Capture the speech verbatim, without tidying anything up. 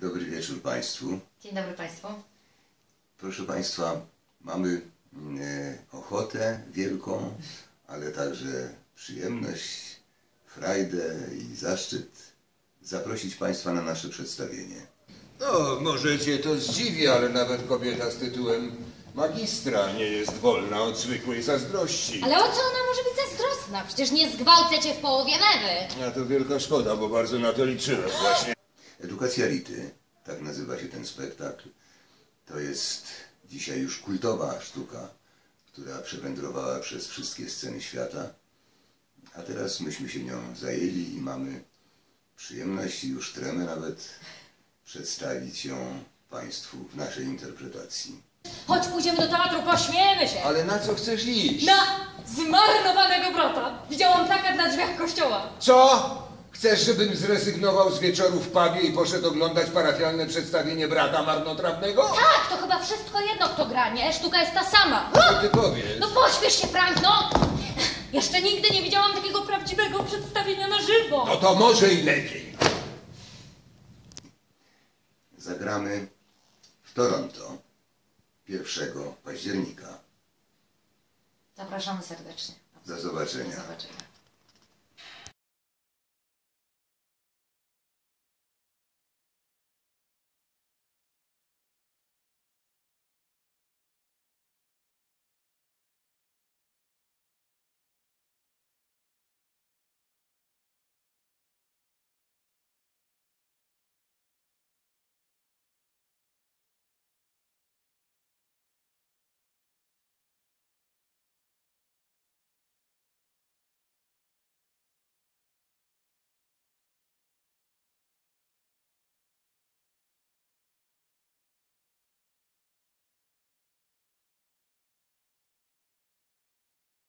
Dobry wieczór Państwu. Dzień dobry Państwu. Proszę Państwa, mamy e, ochotę wielką, ale także przyjemność, frajdę i zaszczyt zaprosić Państwa na nasze przedstawienie. No, może cię to zdziwi, ale nawet kobieta z tytułem magistra nie jest wolna od zwykłej zazdrości. Ale o co ona może być zazdrosna? Przecież nie zgwałcę cię w połowie mewy. A to wielka szkoda, bo bardzo na to liczyłem właśnie. Edukacja Rity, tak nazywa się ten spektakl. To jest dzisiaj już kultowa sztuka, która przewędrowała przez wszystkie sceny świata. A teraz myśmy się nią zajęli i mamy przyjemność i już tremę nawet przedstawić ją Państwu w naszej interpretacji. Chodź, pójdziemy do teatru, pośmiejemy się. Ale na co chcesz iść? Na zmarnowanego brata. Widziałam plakat na drzwiach kościoła. Co? Chcesz, żebym zrezygnował z wieczoru w pubie i poszedł oglądać parafialne przedstawienie brata marnotrawnego? Tak, to chyba wszystko jedno kto gra, nie? Sztuka jest ta sama. Co ty powiesz? No pośpiesz się, Frank, no! Jeszcze nigdy nie widziałam takiego prawdziwego przedstawienia na żywo. No to może i lepiej. Zagramy w Toronto pierwszego października. Zapraszamy serdecznie. Do zobaczenia. Do zobaczenia.